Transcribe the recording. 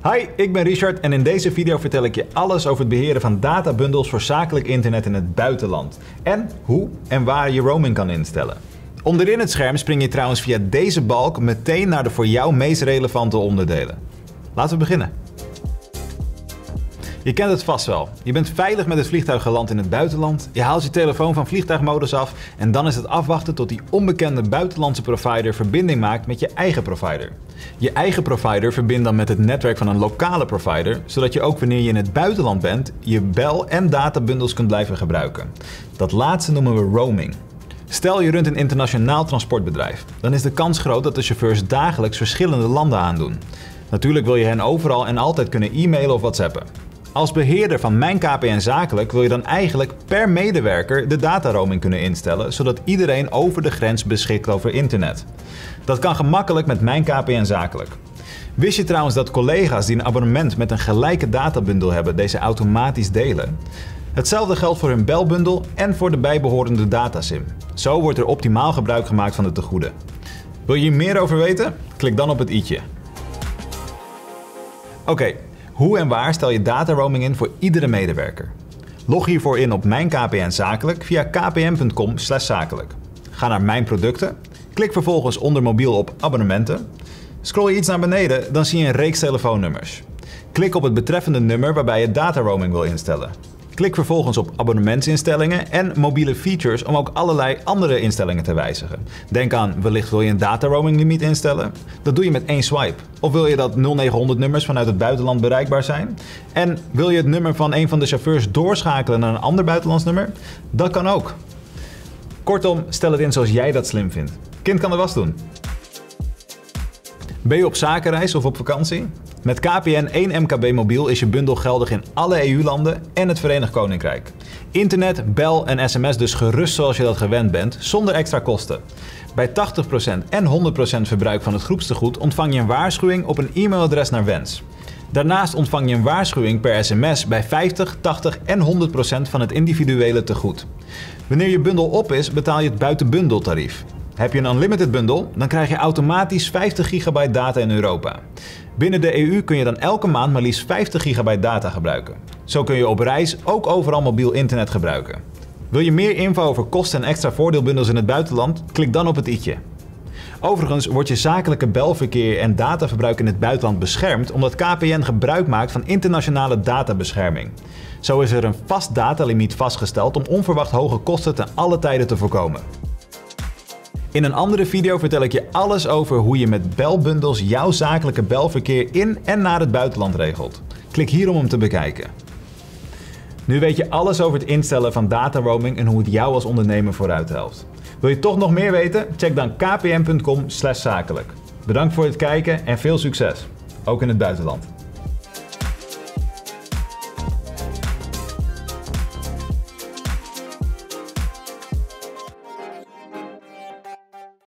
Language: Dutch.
Hi, ik ben Richard en in deze video vertel ik je alles over het beheren van databundels voor zakelijk internet in het buitenland. En hoe en waar je roaming kan instellen. Onderin het scherm spring je trouwens via deze balk meteen naar de voor jou meest relevante onderdelen. Laten we beginnen. Je kent het vast wel. Je bent veilig met het vliegtuig geland in het buitenland, je haalt je telefoon van vliegtuigmodus af en dan is het afwachten tot die onbekende buitenlandse provider verbinding maakt met je eigen provider. Je eigen provider verbindt dan met het netwerk van een lokale provider, zodat je ook wanneer je in het buitenland bent, je bel- en databundels kunt blijven gebruiken. Dat laatste noemen we roaming. Stel je runt een internationaal transportbedrijf, dan is de kans groot dat de chauffeurs dagelijks verschillende landen aandoen. Natuurlijk wil je hen overal en altijd kunnen e-mailen of whatsappen. Als beheerder van Mijn KPN Zakelijk wil je dan eigenlijk per medewerker de dataroaming kunnen instellen, zodat iedereen over de grens beschikt over internet. Dat kan gemakkelijk met Mijn KPN Zakelijk. Wist je trouwens dat collega's die een abonnement met een gelijke databundel hebben deze automatisch delen? Hetzelfde geldt voor hun belbundel en voor de bijbehorende datasim. Zo wordt er optimaal gebruik gemaakt van de tegoeden. Wil je hier meer over weten? Klik dan op het i'tje. Oké. Hoe en waar stel je dataroaming in voor iedere medewerker? Log hiervoor in op Mijn KPN Zakelijk via kpn.com/zakelijk. Ga naar Mijn producten, klik vervolgens onder mobiel op abonnementen. Scroll je iets naar beneden, dan zie je een reeks telefoonnummers. Klik op het betreffende nummer waarbij je dataroaming wil instellen. Klik vervolgens op abonnementsinstellingen en mobiele features om ook allerlei andere instellingen te wijzigen. Denk aan, wellicht wil je een dataroaming limiet instellen? Dat doe je met één swipe. Of wil je dat 0900 nummers vanuit het buitenland bereikbaar zijn? En wil je het nummer van een van de chauffeurs doorschakelen naar een ander buitenlands nummer? Dat kan ook. Kortom, stel het in zoals jij dat slim vindt. Kind kan de was doen. Ben je op zakenreis of op vakantie? Met KPN 1 MKB mobiel is je bundel geldig in alle EU-landen en het Verenigd Koninkrijk. Internet, bel en sms dus gerust zoals je dat gewend bent, zonder extra kosten. Bij 80% en 100% verbruik van het groepstegoed ontvang je een waarschuwing op een e-mailadres naar wens. Daarnaast ontvang je een waarschuwing per sms bij 50, 80 en 100% van het individuele tegoed. Wanneer je bundel op is, betaal je het buitenbundeltarief. Heb je een unlimited bundel, dan krijg je automatisch 50 GB data in Europa. Binnen de EU kun je dan elke maand maar liefst 50 GB data gebruiken. Zo kun je op reis ook overal mobiel internet gebruiken. Wil je meer info over kosten en extra voordeelbundels in het buitenland? Klik dan op het i'tje. Overigens wordt je zakelijke belverkeer en dataverbruik in het buitenland beschermd omdat KPN gebruik maakt van internationale databescherming. Zo is er een vast datalimiet vastgesteld om onverwacht hoge kosten ten alle tijde te voorkomen. In een andere video vertel ik je alles over hoe je met belbundels jouw zakelijke belverkeer in en naar het buitenland regelt. Klik hier om hem te bekijken. Nu weet je alles over het instellen van dataroaming en hoe het jou als ondernemer vooruit helpt. Wil je toch nog meer weten? Check dan kpn.com/zakelijk. Bedankt voor het kijken en veel succes, ook in het buitenland.